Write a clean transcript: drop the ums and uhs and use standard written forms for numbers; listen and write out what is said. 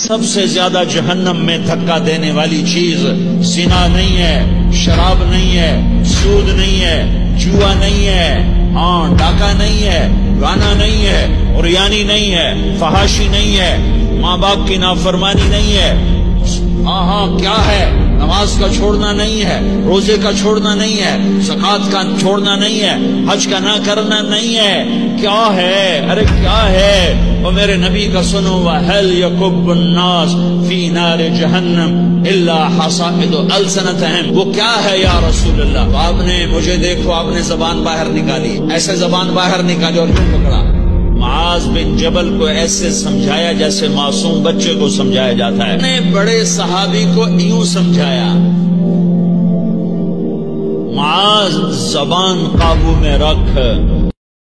सबसे ज्यादा जहन्नम में धक्का देने वाली चीज जिना नहीं है, शराब नहीं है, सूद नहीं है, जुआ नहीं है, हाँ डाका नहीं है, गाना नहीं है, उरियानी नहीं है, फहाशी नहीं है, माँ बाप की नाफरमानी नहीं है। हाँ क्या है? नमाज का छोड़ना नहीं है, रोजे का छोड़ना नहीं है, ज़कात का छोड़ना नहीं है, हज का ना करना नहीं है। क्या है? अरे क्या है? वो मेरे नबी का सुनो, वहल यकुब्बुन्नास फी नार जहन्नम इल्ला हसाइदु अलसनतहिम। वो क्या है या रसूल अल्लाह? तो आपने मुझे देखो, आपने जबान बाहर निकाली, ऐसे जबान बाहर निकाली और यूं पकड़ा। मुआज़ बिन जबल को ऐसे समझाया जैसे मासूम बच्चे को समझाया जाता है। ने बड़े सहाबी को यूं समझाया, मुआज़ जबान काबू में रख।